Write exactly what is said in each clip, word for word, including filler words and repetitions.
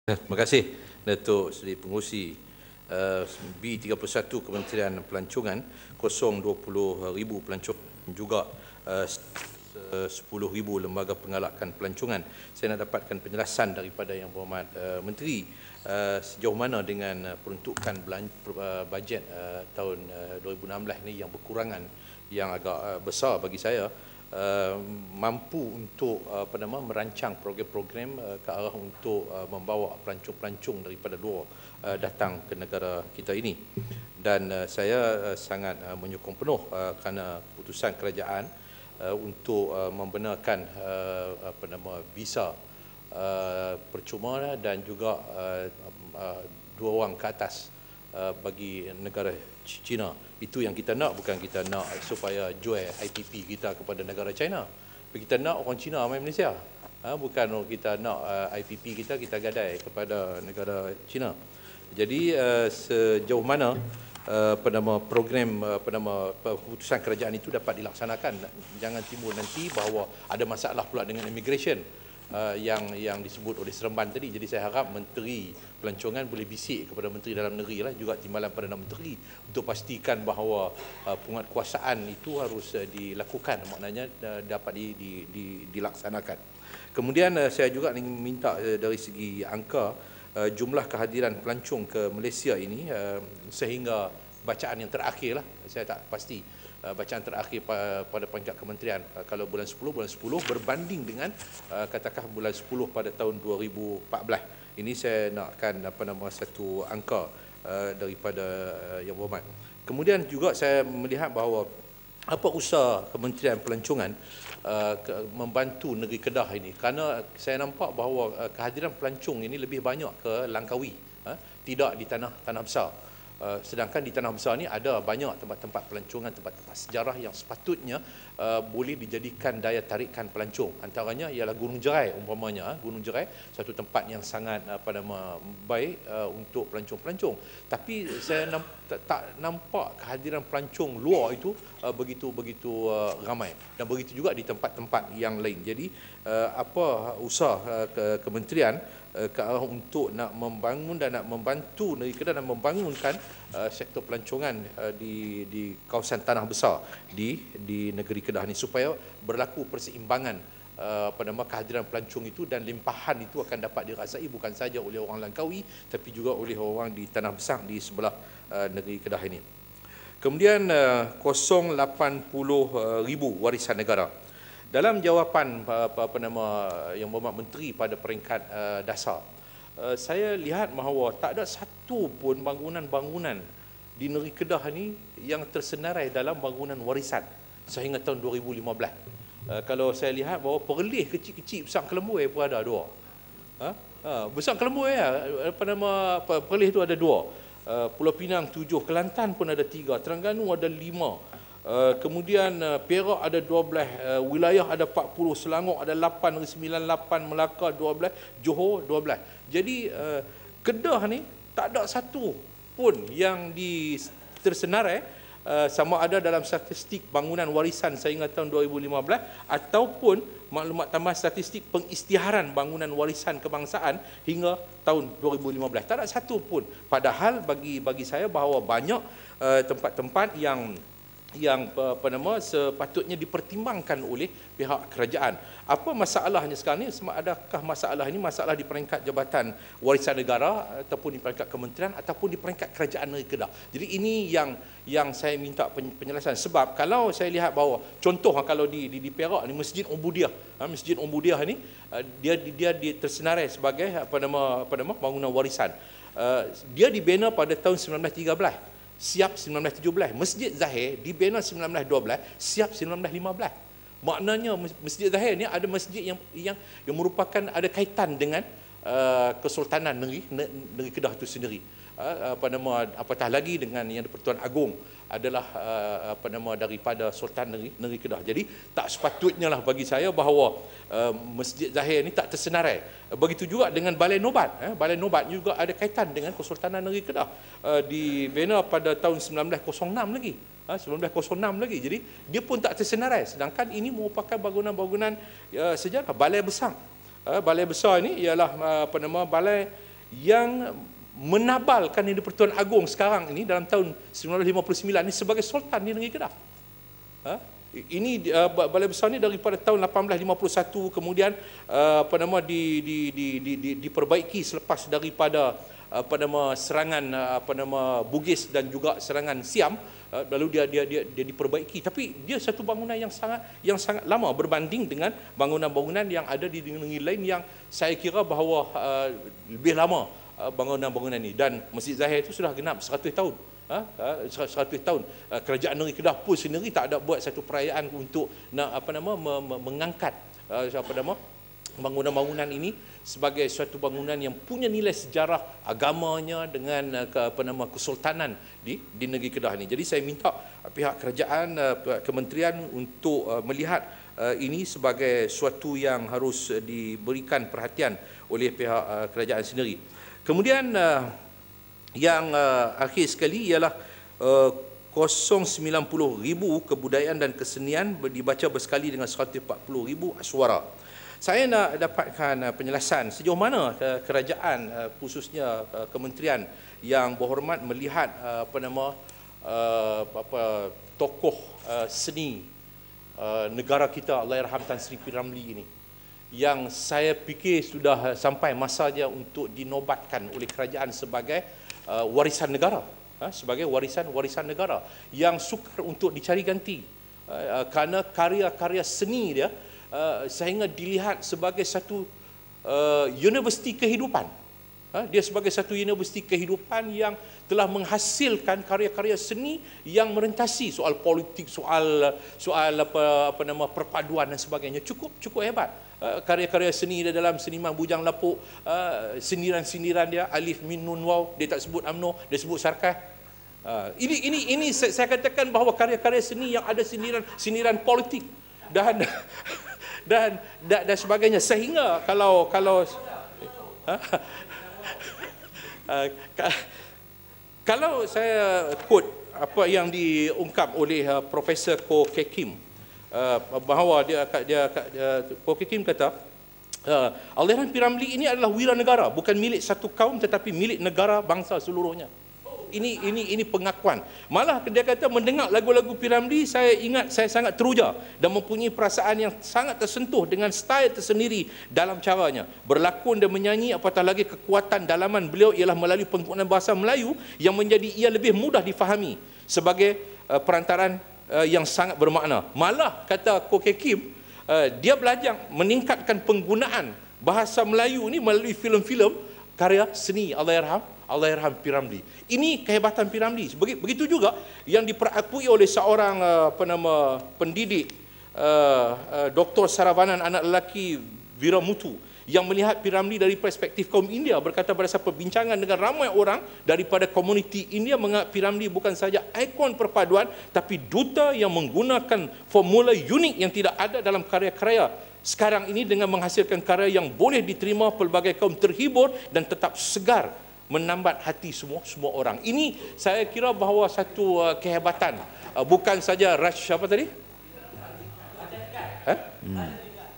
Terima kasih Datuk Seri Pengerusi. uh, B tiga puluh satu Kementerian Pelancongan kosong dua puluh ribu pelancong juga uh, sepuluh ribu lembaga pengalakan pelancongan. Saya nak dapatkan penjelasan daripada Yang Berhormat uh, Menteri uh, sejauh mana dengan uh, peruntukan belan, uh, bajet uh, tahun uh, dua ribu enam belas ini yang berkurangan, yang agak uh, besar bagi saya. Uh, mampu untuk uh, apa nama merancang program-program uh, ke arah untuk uh, membawa pelancong-pelancong daripada luar uh, datang ke negara kita ini. Dan uh, saya uh, sangat uh, menyokong penuh uh, kerana keputusan kerajaan uh, untuk uh, membenarkan uh, apa nama visa uh, percuma dan juga uh, uh, dua orang ke atas uh, bagi negara China. Itu yang kita nak, bukan kita nak supaya jual I P P kita kepada negara China. Kita nak orang China main Malaysia. Ha, bukan kita nak uh, I P P kita kita gadai kepada negara China. Jadi uh, sejauh mana uh, apa nama program apa nama keputusan kerajaan itu dapat dilaksanakan, jangan timbul nanti bahawa ada masalah pula dengan immigration uh, yang yang disebut oleh Seremban tadi. Jadi saya harap Menteri Pelancongan boleh bisik kepada Menteri Dalam Negeri lah, juga Timbalan Perdana Menteri, untuk pastikan bahawa uh, penguatkuasaan itu harus uh, dilakukan, maknanya uh, dapat di, di, di, dilaksanakan. Kemudian uh, saya juga ingin minta uh, dari segi angka uh, jumlah kehadiran pelancong ke Malaysia ini uh, sehingga bacaan yang terakhir lah, saya tak pasti uh, bacaan terakhir pa, pada peringkat kementerian uh, kalau bulan sepuluh, bulan sepuluh berbanding dengan uh, katakan bulan sepuluh pada tahun dua ribu empat belas. Ini saya nakkan apa nama satu angka uh, daripada uh, Yang Berhormat. Kemudian juga saya melihat bahawa apa usaha Kementerian Pelancongan uh, ke, membantu negeri Kedah ini, kerana saya nampak bahawa uh, kehadiran pelancong ini lebih banyak ke Langkawi, uh, tidak di tanah tanah besar. Uh, sedangkan di tanah besar ni ada banyak tempat-tempat pelancongan, tempat-tempat sejarah yang sepatutnya uh, boleh dijadikan daya tarikan pelancong. Antaranya ialah Gunung Jerai umpamanya. Uh, Gunung Jerai satu tempat yang sangat apa nama baik uh, untuk pelancong-pelancong. Tapi saya namp tak, tak nampak kehadiran pelancong luar itu uh, begitu begitu uh, ramai, dan begitu juga di tempat-tempat yang lain. Jadi uh, apa usaha uh, ke kementerian ke arah untuk nak membangun dan nak membantu negeri Kedah dan membangunkan uh, sektor pelancongan uh, di di kawasan tanah besar di di negeri Kedah ini, supaya berlaku perseimbangan uh, apa nama kehadiran pelancong itu, dan limpahan itu akan dapat dirasai bukan saja oleh orang Langkawi tapi juga oleh orang di tanah besar di sebelah uh, negeri Kedah ini. Kemudian uh, kosong lapan puluh ribu warisan negara. Dalam jawapan apa, apa nama Yang Berhormat Menteri pada peringkat uh, dasar, uh, saya lihat bahawa tak ada satu pun bangunan-bangunan di negeri Kedah ini yang tersenarai dalam bangunan warisan sehingga tahun dua ribu lima belas. Uh, kalau saya lihat bahawa Perlis kecil-kecil Besar Kelemboi pun ada dua. Ha? Uh, Besar Kelemboi ya, apa nama Perlis itu ada dua. Uh, Pulau Pinang tujuh, Kelantan pun ada tiga, Terengganu ada lima. Uh, kemudian uh, Perak ada dua belas, uh, wilayah ada empat puluh, Selangor ada lapan, sembilan puluh lapan, Melaka dua belas, Johor dua belas. Jadi uh, Kedah ni tak ada satu pun yang di tersenarai uh, sama ada dalam statistik bangunan warisan sehingga tahun dua ribu lima belas ataupun maklumat tambah statistik pengisytiharan bangunan warisan kebangsaan hingga tahun dua ribu lima belas. Tak ada satu pun. Padahal bagi bagi saya bahawa banyak uh, tempat-tempat yang yang apa nama sepatutnya dipertimbangkan oleh pihak kerajaan. Apa masalahnya sekarang ni? Adakah masalah ini masalah di peringkat Jabatan Warisan Negara ataupun di peringkat kementerian ataupun di peringkat kerajaan negeri Kedah? Jadi ini yang yang saya minta penjelasan. Sebab kalau saya lihat bahawa contoh kalau di di, di Perak ni Masjid Umbudiah, Masjid Umbudiah ni dia dia, dia tersenarai sebagai apa nama apa nama bangunan warisan. Dia dibina pada tahun sembilan belas tiga belas. Siap sembilan belas tujuh belas. Masjid Zahir dibina sembilan belas dua belas, siap sembilan belas lima belas. Maknanya Masjid Zahir ni ada masjid yang yang, yang merupakan ada kaitan dengan uh, Kesultanan negeri negeri Kedah itu sendiri. Uh, apa nama apatah lagi dengan yang di-Pertuan Agong adalah uh, apa nama daripada Sultan negeri negeri Kedah. Jadi tak sepatutnya lah bagi saya bahawa uh, Masjid Zahir ni tak tersenarai. Uh, begitu juga dengan Balai Nobat. Eh, Balai Nobat juga ada kaitan dengan Kesultanan negeri Kedah. Uh, dibina pada tahun sembilan belas kosong enam lagi. Uh, sembilan belas kosong enam lagi. Jadi dia pun tak tersenarai. Sedangkan ini merupakan bangunan-bangunan uh, sejarah. Balai besar. Uh, balai besar ini ialah uh, apa nama balai yang menabalkan Yang di-Pertuan Agong sekarang ini dalam tahun sembilan belas lima puluh sembilan ini sebagai Sultan di negeri Kedah. Ha? Ini uh, Balai Besar ini daripada tahun lapan belas lima puluh satu, kemudian uh, apa nama di, di, di, di, di, diperbaiki selepas daripada apa nama serangan apa nama Bugis dan juga serangan Siam, uh, lalu dia, dia dia dia diperbaiki. Tapi dia satu bangunan yang sangat yang sangat lama berbanding dengan bangunan-bangunan yang ada di negeri lain yang saya kira bahawa uh, lebih lama bangunan-bangunan ini. Dan Masjid Zahir itu sudah genap seratus tahun. Ha? seratus tahun. Kerajaan negeri Kedah pun sendiri tak ada buat satu perayaan untuk nak apa nama mengangkat apa nama bangunan-bangunan ini sebagai suatu bangunan yang punya nilai sejarah agamanya dengan apa nama kesultanan di di negeri Kedah ini. Jadi saya minta pihak kerajaan, pihak kementerian untuk melihat ini sebagai suatu yang harus diberikan perhatian oleh pihak kerajaan sendiri. Kemudian uh, yang uh, akhir sekali ialah uh, kosong sembilan puluh ribu kebudayaan dan kesenian dibaca bersekali dengan seratus empat puluh ribu suara. Saya nak dapatkan uh, penjelasan sejauh mana uh, kerajaan uh, khususnya uh, kementerian yang berhormat melihat uh, apa nama uh, apa tokoh uh, seni uh, negara kita Allahyarham Tan Sri P. Ramlee ini, yang saya fikir sudah sampai masanya untuk dinobatkan oleh kerajaan sebagai uh, warisan negara, uh, sebagai warisan-warisan negara yang sukar untuk dicari ganti uh, uh, kerana karya-karya seni dia uh, sehingga dilihat sebagai satu uh, universiti kehidupan. Uh, dia sebagai satu universiti kehidupan yang telah menghasilkan karya-karya seni yang merentasi soal politik, soal soal apa apa nama perpaduan dan sebagainya. Cukup cukup hebat. Uh, karya-karya seni dia dalam seniman Bujang Lapuk, uh, sindiran-sindiran dia alif min nun waw, dia tak sebut amno, dia sebut sarkah. Uh, ini ini ini saya, saya katakan bahawa karya-karya seni yang ada sindiran sindiran politik dan dan dan, dan sebagainya, sehingga kalau kalau uh, uh, kalau saya quote apa yang diungkap oleh uh, Profesor Ko Kek Kim, Uh, bahawa dia dia, dia Ko Kek Kim kata uh, Allahyarham P. Ramlee ini adalah wira negara, bukan milik satu kaum tetapi milik negara bangsa seluruhnya. Ini ini ini pengakuan. Malah dia kata mendengar lagu-lagu P. Ramlee, saya ingat saya sangat teruja dan mempunyai perasaan yang sangat tersentuh dengan style tersendiri dalam caranya berlakon dan menyanyi, apatah lagi kekuatan dalaman beliau ialah melalui penggunaan bahasa Melayu yang menjadi ia lebih mudah difahami sebagai uh, perantaran Uh, yang sangat bermakna. Malah kata Ko Kek Kim, uh, dia belajar meningkatkan penggunaan bahasa Melayu ini melalui filem-filem karya seni Allahyarham Allahyarham P. Ramlee. Ini kehebatan P. Ramlee. Begitu juga yang diperakui oleh seorang uh, apa nama pendidik uh, uh, Doktor Saravanan anak lelaki Viramutu yang melihat P. Ramlee dari perspektif kaum India, berkata berdasar perbincangan dengan ramai orang daripada komuniti India, menganggap P. Ramlee bukan saja ikon perpaduan tapi duta yang menggunakan formula unik yang tidak ada dalam karya-karya sekarang ini dengan menghasilkan karya yang boleh diterima pelbagai kaum, terhibur dan tetap segar menambat hati semua semua orang. Ini saya kira bahawa satu uh, kehebatan, uh, bukan saja Raj apa tadi? Eh? Hmm.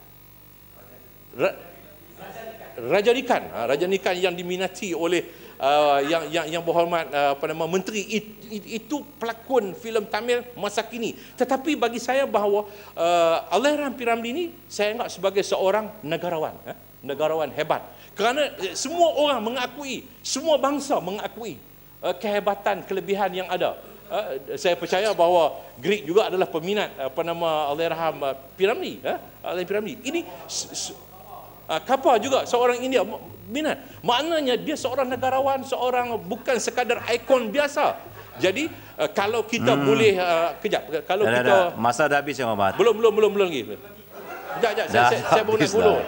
Ra Raja Nikan, Raja Nikan yang diminati oleh uh, yang yang yang berhormat uh, apa nama menteri, it, it, itu pelakon filem Tamil masa kini. Tetapi bagi saya bahawa uh, Allahyarham P. Ramlee ini saya anggap sebagai seorang negarawan, eh? negarawan hebat. Kerana eh, semua orang mengakui, semua bangsa mengakui uh, kehebatan, kelebihan yang ada. Uh, saya percaya bahawa Greek juga adalah peminat apa nama Allahyarham uh, P. Ramlee, eh? Allahyarham P. Ramlee. Ini Kapal juga seorang India minat. Maknanya dia seorang negarawan, seorang bukan sekadar ikon biasa. Jadi uh, kalau kita hmm. boleh uh, kejap kalau dah, kita dah, masa dah habis Yang Hormat. Belum belum belum belum lagi. Kejap kejap saya saya, saya baru nak dulu.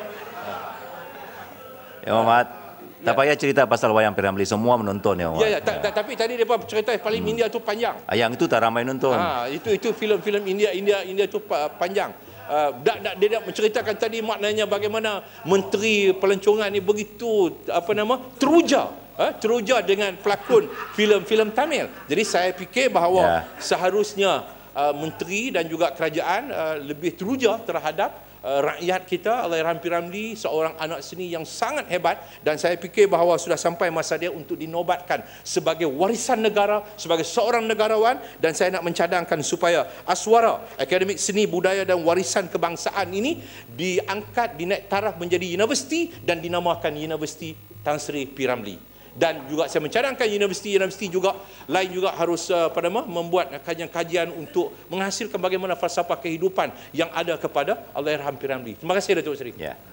Yang Hormat, tak payah cerita pasal wayang P. Ramlee, semua menonton Yang Hormat. Ya ya, ta, ta, tapi tadi depa cerita paling hmm. India tu panjang. Yang itu tak ramai nonton. Ha, itu itu filem-filem India India India tu panjang. Uh, dak, dak, dia dak menceritakan tadi maknanya bagaimana Menteri Pelancongan ni begitu apa nama teruja, uh, teruja dengan pelakon filem-filem Tamil. Jadi saya fikir bahawa yeah. seharusnya uh, menteri dan juga kerajaan uh, lebih teruja terhadap uh, rakyat kita, Allahyarham P. Ramlee, seorang anak seni yang sangat hebat, dan saya fikir bahawa sudah sampai masa dia untuk dinobatkan sebagai warisan negara, sebagai seorang negarawan, dan saya nak mencadangkan supaya Aswara, Akademik Seni Budaya dan Warisan Kebangsaan ini diangkat, dinaik taraf menjadi universiti dan dinamakan Universiti Tan Sri P. Ramlee. Dan juga saya mencadangkan universiti-universiti juga lain juga harus uh, apa nama membuat kajian-kajian untuk menghasilkan bagaimana falsafah kehidupan yang ada kepada Allahyarham P. Ramlee. Terima kasih Datuk Seri. Ya.